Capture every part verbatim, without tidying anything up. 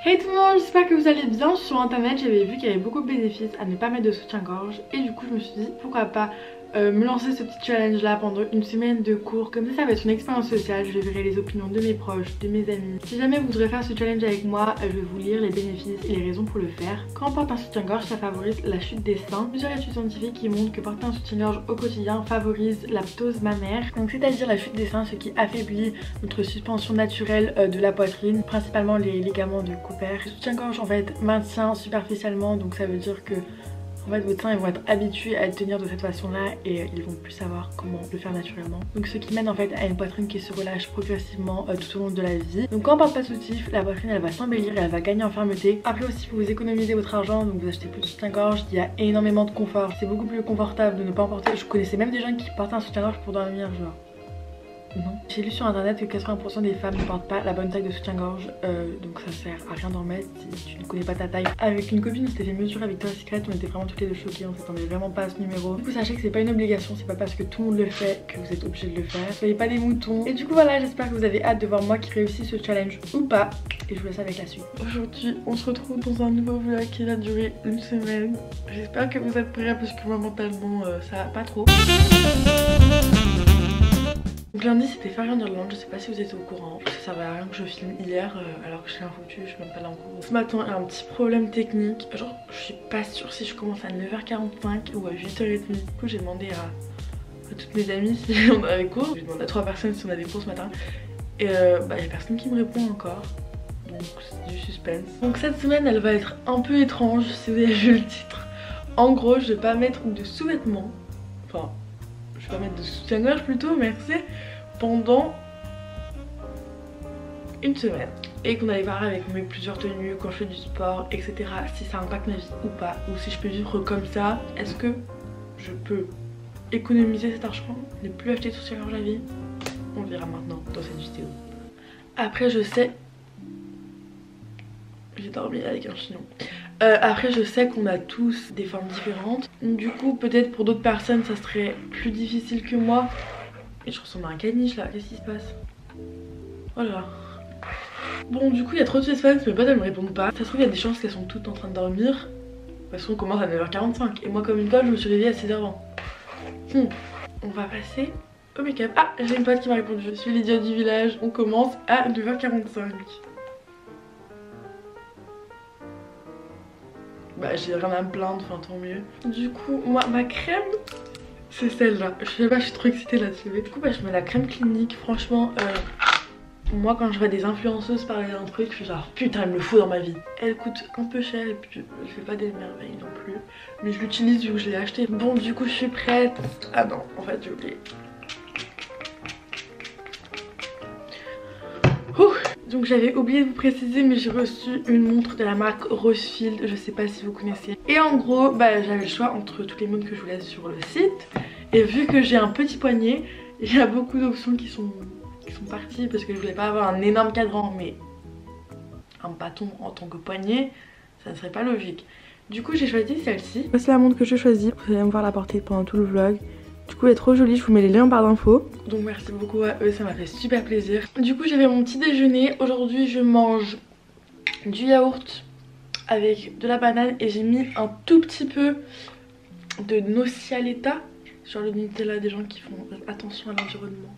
Hey tout le monde, j'espère que vous allez bien. Sur internet j'avais vu qu'il y avait beaucoup de bénéfices à ne pas mettre de soutien-gorge et du coup je me suis dit pourquoi pas euh, me lancer ce petit challenge là pendant une semaine de cours. Comme ça ça va être une expérience sociale, je verrai les opinions de mes proches, de mes amis. Si jamais vous voudrez faire ce challenge avec moi, euh, je vais vous lire les bénéfices et les raisons pour le faire. Quand on porte un soutien-gorge, ça favorise la chute des seins. Plusieurs études scientifiques qui montrent que porter un soutien-gorge au quotidien favorise la ptose mammaire, donc c'est à dire la chute des seins, ce qui affaiblit notre suspension naturelle euh, de la poitrine, principalement les ligaments de Cooper. Le soutien-gorge en fait maintient superficiellement, donc ça veut dire que en fait vos seins ils vont être habitués à tenir de cette façon là et euh, ils vont plus savoir comment le faire naturellement. Donc ce qui mène en fait à une poitrine qui se relâche progressivement euh, tout au long de la vie. Donc quand on porte pas de soutif, la poitrine elle va s'embellir et elle va gagner en fermeté. Après aussi vous économisez votre argent, donc vous achetez plus de soutien-gorge, il y a énormément de confort. C'est beaucoup plus confortable de ne pas en porter. Je connaissais même des gens qui portaient un soutien-gorge pour dormir genre. Non. J'ai lu sur internet que quatre-vingts pour cent des femmes ne portent pas la bonne taille de soutien-gorge, euh, donc ça sert à rien d'en mettre si tu ne connais pas ta taille. Avec une copine on s'était fait mesurer avec Victoria's Secret, on était vraiment toutes les deux choquées, on s'attendait vraiment pas à ce numéro. Du coup sachez que c'est pas une obligation, c'est pas parce que tout le monde le fait que vous êtes obligé de le faire. Soyez pas des moutons. Et du coup voilà, j'espère que vous avez hâte de voir moi qui réussit ce challenge ou pas. Et je vous laisse avec la suite. Aujourd'hui on se retrouve dans un nouveau vlog qui va durer une semaine. J'espère que vous êtes prêts parce que moi mentalement euh, ça va pas trop. Donc lundi c'était Fire d'Irlande, je sais pas si vous êtes au courant, ça servait à rien que je filme hier euh, alors que je suis un foutu, je suis même pas là en cours. Ce matin il y a un petit problème technique, genre je suis pas sûre si je commence à neuf heures quarante-cinq ou à huit heures trente. Du coup j'ai demandé à, à toutes mes amies si on avait cours, j'ai demandé à trois personnes si on avait cours ce matin et euh, bah y a personne qui me répond encore, donc c'est du suspense. Donc cette semaine elle va être un peu étrange si vous avez vu le titre. En gros je vais pas mettre de sous-vêtements, enfin je vais pas mettre de soutien-gorge plutôt, merci, pendant une semaine. Et qu'on allait voir avec mes plusieurs tenues, quand je fais du sport, et cetera. Si ça impacte ma vie ou pas, ou si je peux vivre comme ça. Est-ce que je peux économiser cet argent, ne plus acheter de soutien-gorge à vie? On verra maintenant dans cette vidéo. Après je sais... J'ai dormi avec un chignon. Euh, après je sais qu'on a tous des formes différentes. Du coup peut-être pour d'autres personnes ça serait plus difficile que moi. Et je ressemble à un caniche là, qu'est-ce qui se passe? Voilà. Bon du coup il y a trop de suspense, mes potes elles me répondent pas. Ça se trouve il y a des chances qu'elles sont toutes en train de dormir. Parce qu'on commence à neuf heures quarante-cinq. Et moi comme une colle je me suis réveillée à six heures vingt. hmm. On va passer au make-up. Ah j'ai une pote qui m'a répondu, je suis l'idiote du village. On commence à neuf heures quarante-cinq. Bah j'ai rien à me plaindre, enfin tant mieux. Du coup moi ma crème c'est celle-là. Je sais pas, je suis trop excitée là-dessus. Du coup bah je mets la crème clinique. Franchement euh, moi quand je vois des influenceuses parler d'un truc je suis genre putain il me le faut dans ma vie. Elle coûte un peu cher et puis je fais pas des merveilles non plus, mais je l'utilise vu que je l'ai acheté. Bon du coup je suis prête. Ah non en fait j'ai oublié. Ouh. Donc j'avais oublié de vous préciser mais j'ai reçu une montre de la marque Rosefield, je sais pas si vous connaissez. Et en gros bah j'avais le choix entre toutes les montres que je vous laisse sur le site. Et vu que j'ai un petit poignet, il y a beaucoup d'options qui sont, qui sont parties parce que je voulais pas avoir un énorme cadran, mais un bâton en tant que poignet ça ne serait pas logique. Du coup j'ai choisi celle-ci. Voici la montre que je choisis, vous allez me voir la porter pendant tout le vlog. Du coup elle est trop jolie, je vous mets les liens en barre d'infos. Donc merci beaucoup à eux, ça m'a fait super plaisir. Du coup j'ai fait mon petit déjeuner. Aujourd'hui je mange du yaourt avec de la banane et j'ai mis un tout petit peu de nocciolata, genre le Nutella des gens qui font attention à l'environnement.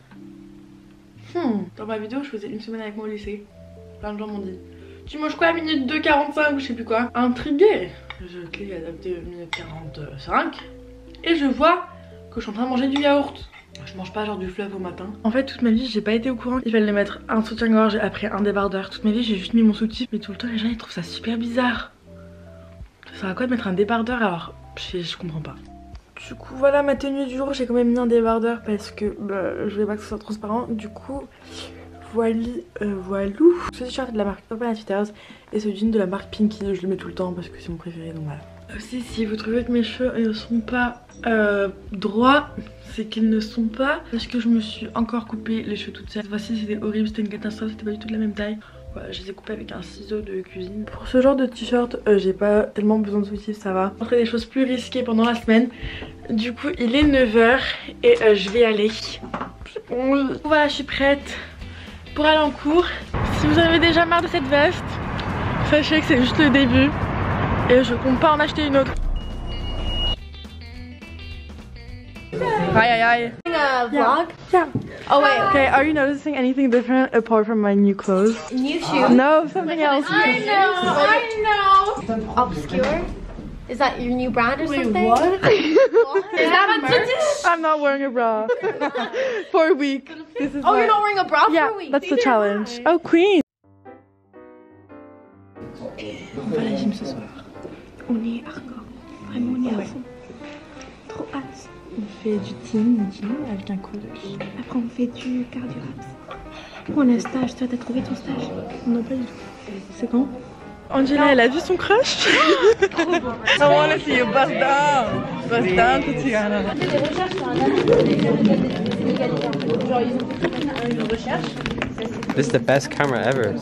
Hmm. Dans ma vidéo je faisais une semaine avec moi au lycée. Plein de gens m'ont dit tu manges quoi à minute deux quarante-cinq ou je sais plus quoi. Intriguée, je clique adapté minute quarante-cinq et je vois que je suis en train de manger du yaourt. Je mange pas genre du fluff au matin. En fait toute ma vie j'ai pas été au courant qu'il fallait mettre un soutien-gorge après un débardeur. Toute ma vie j'ai juste mis mon soutif, mais tout le temps les gens ils trouvent ça super bizarre. Ça sert à quoi de mettre un débardeur alors? Je, je comprends pas. Du coup voilà ma tenue du jour, j'ai quand même mis un débardeur parce que bah, je voulais pas que ce soit transparent. Du coup voilà, euh, voilou. Ce t-shirt de la marque Urban Outfitters et ce jean de la marque Pinky, je le mets tout le temps parce que c'est mon préféré, donc voilà. Aussi si vous trouvez que mes cheveux ne sont pas euh, droits, c'est qu'ils ne sont pas parce que je me suis encore coupé les cheveux toute seule. Cette fois-ci c'était horrible, c'était une catastrophe, c'était pas du tout de la même taille. Voilà, je les ai coupés avec un ciseau de cuisine. Pour ce genre de t-shirt euh, j'ai pas tellement besoin de soutif, ça va. Après des choses plus risquées pendant la semaine. Du coup il est neuf heures et euh, je vais aller. Voilà je suis prête pour aller en cours. Si vous avez déjà marre de cette veste, Sachez que c'est juste le début et je compte pas en acheter une autre. Aïe aïe aïe. A vlog? Yeah. Oh wait. Okay, are you noticing anything different apart from my new clothes? New shoes? No, something else. I know, I know. Obscure? Is that your new brand or Wait, something? what? Is that merch? I'm not wearing a bra for a week. This is Oh, why. you're not wearing a bra Yeah, for a week? that's the challenge. Oh, Queen. On va à la gym ce soir. On est hardcore. Vraiment, on est à fond. Trop hâte. On fait du team gym avec un coach. Après, on fait du cardio raps. On a un stage. Toi, t'as trouvé ton stage? Non, pas du tout. C'est quand? Angela, elle a vu son crush. I wanna see you bust down. Bust down, Tatiana. J'ai des recherches sur un inégalité. Genre, ils ont fait une recherche. This is the best camera ever.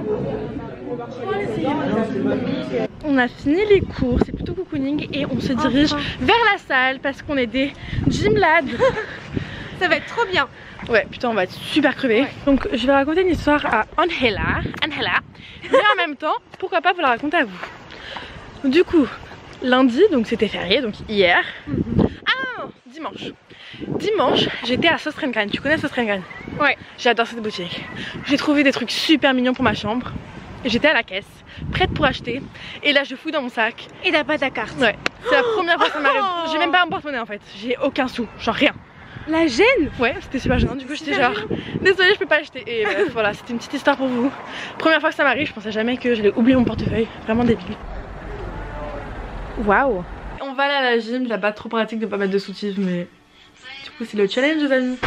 On a fini les cours, c'est plutôt cocooning et on se dirige enfin vers la salle parce qu'on est des gymlads. Ça va être trop bien. Ouais, putain, on va être super crevés. Ouais. Donc, je vais raconter une histoire à Angela, Angela, mais en même temps, pourquoi pas vous la raconter à vous. Du coup, lundi, donc c'était férié, donc hier. Mm-hmm. Ah non, non, dimanche. Dimanche, j'étais à Söstrengren. Tu connais Söstrengren? Ouais. J'adore cette boutique. J'ai trouvé des trucs super mignons pour ma chambre. J'étais à la caisse, prête pour acheter, et là je fouille dans mon sac. Et t'as pas ta carte? Ouais, c'est la première fois que ça m'arrive. J'ai même pas un porte-monnaie en fait, j'ai aucun sou, genre rien. La gêne? Ouais, c'était super gênant, du coup j'étais genre désolée, je peux pas acheter. Et bref, voilà, c'était une petite histoire pour vous. Première fois que ça m'arrive, je pensais jamais que j'allais oublier mon portefeuille, vraiment débile. Waouh. On va aller à la gym, là-bas trop pratique de pas mettre de soutif, mais du coup c'est le challenge les amis.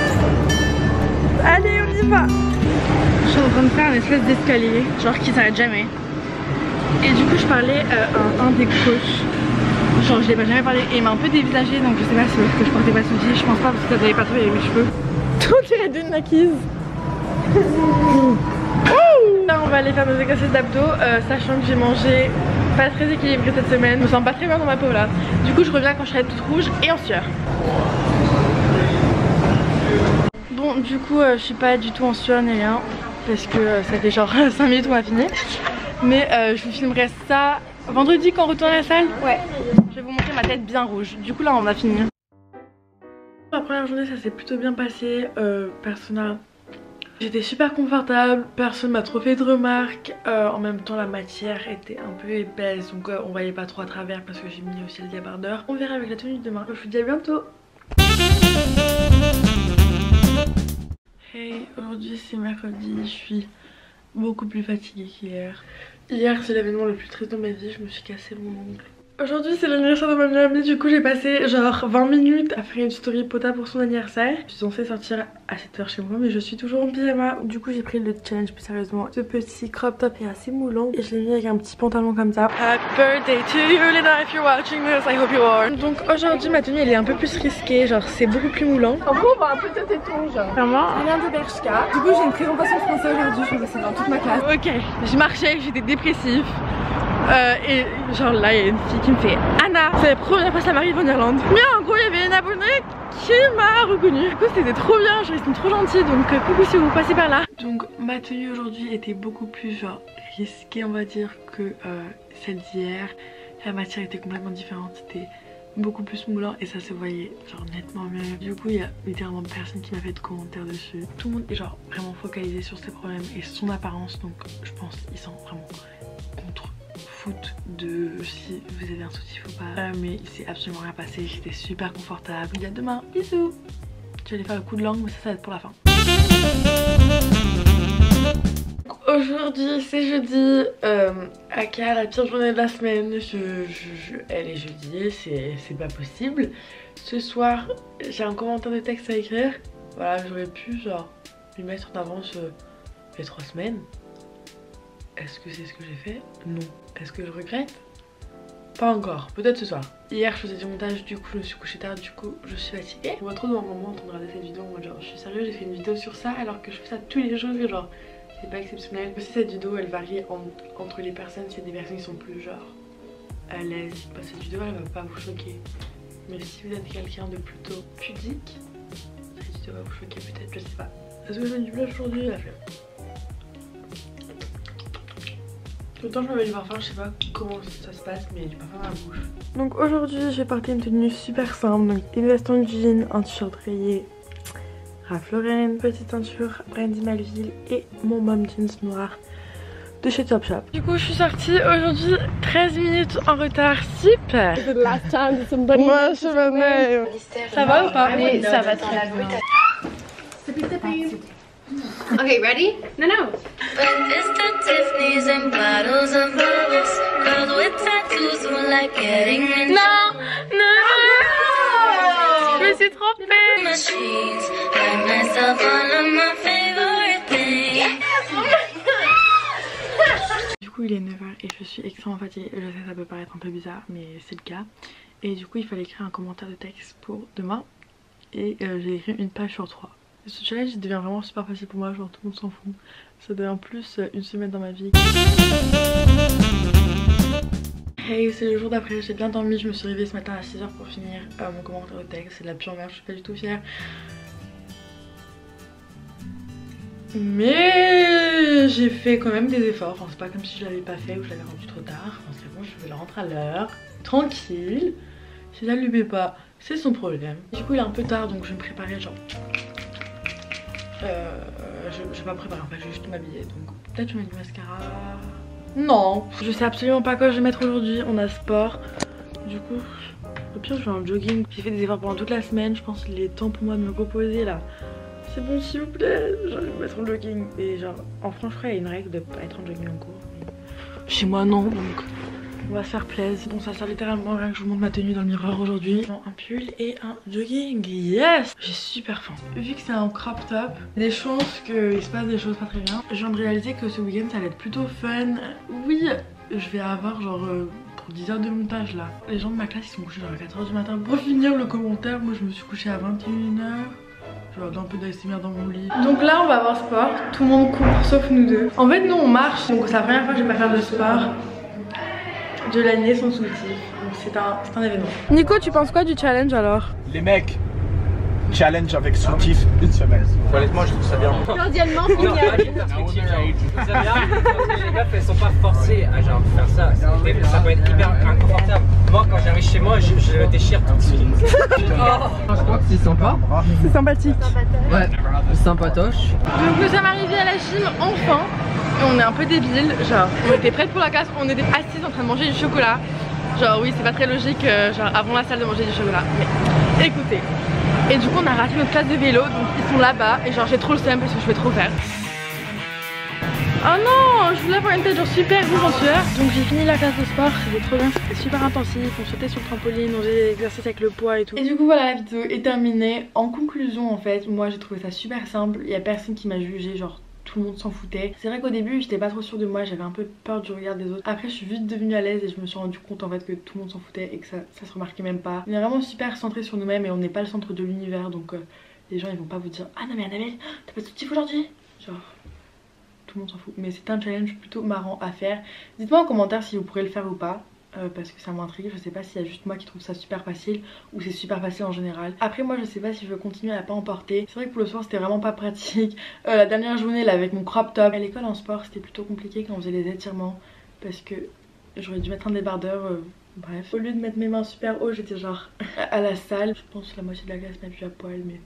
Allez, on y va. Je suis en train de faire une espèce d'escalier, genre qui s'arrête jamais. Et du coup je parlais euh, à un des coachs. Genre je l'ai pas jamais parlé et il m'a un peu dévisagé, donc je sais pas si c'est parce que je portais pas de soucis. Je pense pas parce que ça n'avait pas trop avec mes cheveux. On dirait d'une maquise. Là on va aller faire nos exercices d'abdos, euh, sachant que j'ai mangé pas très équilibré cette semaine. Je me sens pas très bien dans ma peau là. Du coup je reviens quand je serai toute rouge et en sueur. Bon du coup euh, je suis pas du tout en sueur ni rien. Parce que euh, ça fait genre cinq minutes qu'on a fini. Mais euh, je vous filmerai ça vendredi quand on retourne à la salle. Ouais. Je vais vous montrer ma tête bien rouge. Du coup là on a fini. La première journée ça s'est plutôt bien passé. Euh, personne J'étais super confortable, personne m'a trop fait de remarques. euh, En même temps la matière était un peu épaisse, donc euh, on voyait pas trop à travers parce que j'ai mis aussi le débardeur. On verra avec la tenue de demain. Je vous dis à bientôt. Hey, aujourd'hui c'est mercredi, je suis beaucoup plus fatiguée qu'hier. Hier c'est l'événement le plus triste de ma vie, je me suis cassé mon ongle. Aujourd'hui c'est l'anniversaire de ma meilleure amie, du coup j'ai passé genre vingt minutes à faire une story pota pour son anniversaire. Je suis censée sortir à sept heures chez moi mais je suis toujours en pyjama. Du coup j'ai pris le challenge plus sérieusement. Ce petit crop top est assez moulant et je l'ai mis avec un petit pantalon comme ça. Happy birthday to you Lena, if you're watching this, I hope you are. Donc aujourd'hui ma tenue elle est un peu plus risquée, genre c'est beaucoup plus moulant. En gros on voit un peu de téton genre. Vraiment. Je viens de Bershka. Du coup j'ai une présentation française aujourd'hui, je vais passer dans toute ma classe. Ok, je marchais, j'étais dépressif. Euh, et genre là il y a une fille qui me fait Anna, c'est la première fois que ça m'arrive en Irlande. Mais en gros il y avait une abonnée qui m'a reconnue. Du coup c'était trop bien, genre ils sont trop gentils, donc euh, coucou si vous passez par là. Donc ma tenue aujourd'hui était beaucoup plus genre risquée on va dire que euh, celle d'hier. La matière était complètement différente, c'était beaucoup plus moulant et ça se voyait genre nettement mieux. Du coup il y a littéralement personne qui m'a fait de commentaires dessus. Tout le monde est genre vraiment focalisé sur ses problèmes et son apparence, donc je pense qu'ils sont vraiment contre foot de si vous avez un soutif ou pas. Euh, mais il s'est absolument rien passé, j'étais super confortable. Il y a demain, bisous. Je vais aller faire le coup de langue mais ça, ça va être pour la fin. Aujourd'hui c'est jeudi, euh, aka la pire journée de la semaine. je, je, je, Elle est jeudi, c'est pas possible. Ce soir j'ai un commentaire de texte à écrire. Voilà, j'aurais pu genre lui mettre en avance euh, il y a trois semaines. Est-ce que c'est ce que j'ai fait? Non. Est-ce que je regrette? Pas encore, peut-être ce soir. Hier je faisais du montage, du coup je me suis couchée tard, du coup je suis fatiguée. Je vois trop devant mon moment en train de regarder cette vidéo en mode genre je suis sérieuse, j'ai fait une vidéo sur ça alors que je fais ça tous les jours, genre c'est pas exceptionnel. Aussi cette vidéo elle varie en, entre les personnes, s'il y a des personnes qui sont plus genre à l'aise. Bah, cette vidéo elle va pas vous choquer. Mais si vous êtes quelqu'un de plutôt pudique, cette vidéo va vous choquer peut-être, je sais pas. Est-ce que je mets du blush aujourd'hui? La flemme. Autant je m'avais du parfum, je sais pas comment ça se passe, mais du parfum à la bouche. Donc aujourd'hui, j'ai porté une tenue super simple. Donc une veste en jean, un t-shirt rayé Ralph Lauren, petite ceinture Brandy Melville et mon mom jeans noir de chez Topshop. Du coup, je suis sortie aujourd'hui treize minutes en retard. Super. Last time, somebody. Moi, je venais. Ça va ou pas? Oui, ça va très bien. Okay, ready? Non, non. Breakfast at Tiffany's and bottles of bubbles. Girls with tattoos who like getting in Non, non, non. Je me suis trompée. machines. Buy myself all of my favorite things. Du coup, il est neuf heures et je suis extrêmement fatiguée. Je sais, ça peut paraître un peu bizarre, mais c'est le cas. Et du coup, il fallait écrire un commentaire de texte pour demain. Et euh, j'ai écrit une page sur trois. Ce challenge il devient vraiment super facile pour moi, genre tout le monde s'en fout. Ça devient plus une semaine dans ma vie. Hey, c'est le jour d'après, j'ai bien dormi, je me suis réveillée ce matin à six heures pour finir euh, mon commentaire de texte. C'est de la pure merde, je suis pas du tout fière. Mais j'ai fait quand même des efforts, enfin c'est pas comme si je l'avais pas fait ou je l'avais rendu trop tard. Enfin c'est bon, je vais le rentrer à l'heure, tranquille. Si ça lui plaît pas, c'est son problème. Du coup il est un peu tard donc je vais me préparer genre... Euh, je, je vais pas préparer en fait, je vais juste m'habiller. Donc peut-être je mets du mascara. Non, je sais absolument pas quoi je vais mettre aujourd'hui. On a sport. Du coup, au pire je vais en jogging. J'ai fait des efforts pendant toute la semaine. Je pense qu'il est temps pour moi de me reposer là. C'est bon s'il vous plaît. Genre, je vais me mettre en jogging. Et genre en France je crois il y a une règle de pas être en jogging en cours. Chez moi non, donc on va se faire plaisir. Bon ça sert littéralement à rien que je vous montre ma tenue dans le miroir aujourd'hui. Un pull et un jogging, yes. J'ai super faim. Vu que c'est un crop top, il y a des chances qu'il se passe des choses pas très bien. Je viens de réaliser que ce week-end ça allait être plutôt fun. Oui, je vais avoir genre euh, pour dix heures de montage là. Les gens de ma classe ils sont couchés genre à quatre heures du matin. Pour finir le commentaire, moi je me suis couchée à vingt et une heures. Je vais avoir un peu d'A S M R dans mon lit. Donc là on va avoir sport, tout le monde court sauf nous deux. En fait nous on marche, donc c'est la première fois que je vais pas faire de sport de l'année sans soutif. Donc c'est un, un événement. Nico, tu penses quoi du challenge alors? Les mecs, challenge avec soutif une semaine. Honnêtement, je trouve ça bien. Cordialement, Non, pas une perspective, genre, je trouve ça bien parce que les meufs elles sont pas forcées à genre faire ça. Ça peut, ça peut être hyper inconfortable. Moi, quand j'arrive chez moi, je, je déchire tout de suite. Je crois que c'est sympa. C'est sympathique. Ouais, sympatoche. Donc nous sommes arrivés à la gym enfin. Et on est un peu débiles, genre on était prêtes pour la classe, on était assises en train de manger du chocolat. Genre oui c'est pas très logique euh, genre avant la salle de manger du chocolat. Mais écoutez. Et du coup on a raté notre classe de vélo, donc ils sont là-bas et genre j'ai trop le seum parce que je vais trop faire. Oh non, je voulais avoir une tête genre super rouge en sueur. Donc j'ai fini la classe de sport, c'était trop bien, c'était super intensif. On sautait sur le trampoline, on faisait des exercices avec le poids et tout. Et du coup voilà, la vidéo est terminée. En conclusion en fait, moi j'ai trouvé ça super simple. Il y a personne qui m'a jugé, genre tout le monde s'en foutait. C'est vrai qu'au début j'étais pas trop sûre de moi, j'avais un peu peur du regard des autres. Après je suis vite devenue à l'aise et je me suis rendu compte en fait que tout le monde s'en foutait et que ça, ça se remarquait même pas. On est vraiment super centré sur nous-mêmes et on n'est pas le centre de l'univers, donc euh, les gens ils vont pas vous dire ah non mais Annabelle t'as pas de soutif aujourd'hui, genre tout le monde s'en fout. Mais c'est un challenge plutôt marrant à faire. Dites-moi en commentaire si vous pourrez le faire ou pas. Euh, parce que ça m'intrigue, je sais pas s'il y a juste moi qui trouve ça super facile ou c'est super facile en général. Après moi je sais pas si je veux continuer à la pas emporter. C'est vrai que pour le soir c'était vraiment pas pratique. euh, La dernière journée là avec mon crop top à l'école en sport c'était plutôt compliqué quand on faisait les étirements parce que j'aurais dû mettre un débardeur, euh, bref. Au lieu de mettre mes mains super haut j'étais genre à la salle. Je pense que la moitié de la classe m'a vu à poil mais...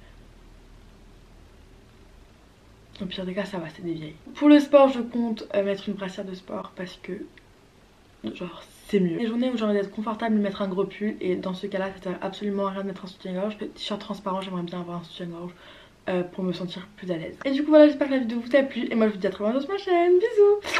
Au pire des cas ça va, c'est des vieilles. Pour le sport je compte euh, mettre une brassière de sport parce que genre c'est mieux. Les journées où j'ai envie d'être confortable, de mettre un gros pull et dans ce cas là ça sert absolument à rien de mettre un soutien-gorge. Le t-shirt transparent j'aimerais bien avoir un soutien-gorge euh, pour me sentir plus à l'aise. Et du coup voilà, j'espère que la vidéo vous a plu et moi je vous dis à très bientôt sur ma chaîne, bisous.